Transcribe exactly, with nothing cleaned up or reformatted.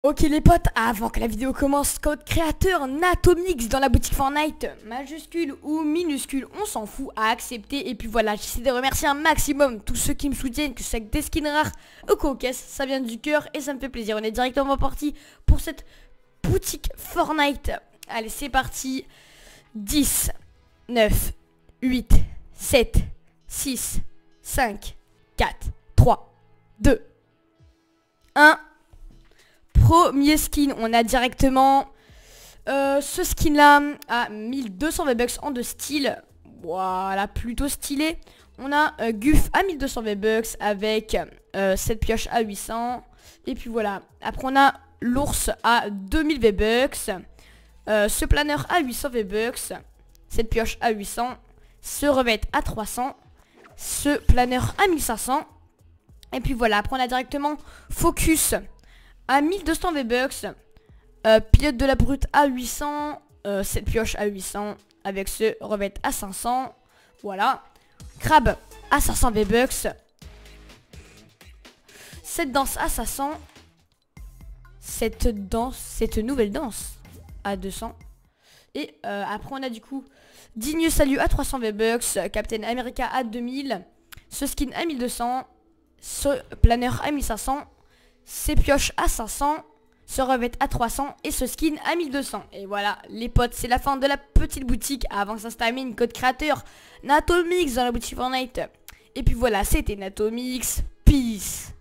Ok les potes, avant que la vidéo commence, code créateur Natomix dans la boutique Fortnite, majuscule ou minuscule, on s'en fout, à accepter. Et puis voilà, j'essaie de remercier un maximum tous ceux qui me soutiennent, que ce soit avec des skins rares ou qu'aux caisses, ça vient du cœur et ça me fait plaisir. On est directement parti pour cette boutique Fortnite. Allez, c'est parti. Dix, neuf, huit, sept, six, cinq, quatre, trois, deux, un. Premier skin, on a directement euh, ce skin là à mille deux cents V-Bucks en deux styles. Voilà, plutôt stylé. On a euh, Guff à mille deux cents V-Bucks avec euh, cette pioche à huit cents. Et puis voilà, après on a l'ours à deux mille V-Bucks, euh, ce planeur à huit cents V-Bucks, cette pioche à huit cents, ce revêt à trois cents, ce planeur à mille cinq cents. Et puis voilà, après on a directement Focus à mille deux cents V-Bucks, euh, pilote de la brute à huit cents, euh, cette pioche à huit cents avec ce revêt à cinq cents. Voilà, crabe à cinq cents V-Bucks, cette danse à cinq cents, cette danse, cette nouvelle danse à deux cents. Et euh, après on a du coup Digne Salut à trois cents V-Bucks, Captain America à deux mille, ce skin à mille deux cents, ce planeur à mille cinq cents, ces pioches à cinq cents, ce revêt à trois cents et ce skin à mille deux cents. Et voilà les potes, c'est la fin de la petite boutique. Avant que ça se termine, code créateur Natomix dans la boutique Fortnite. Et puis voilà, c'était Natomix. Peace.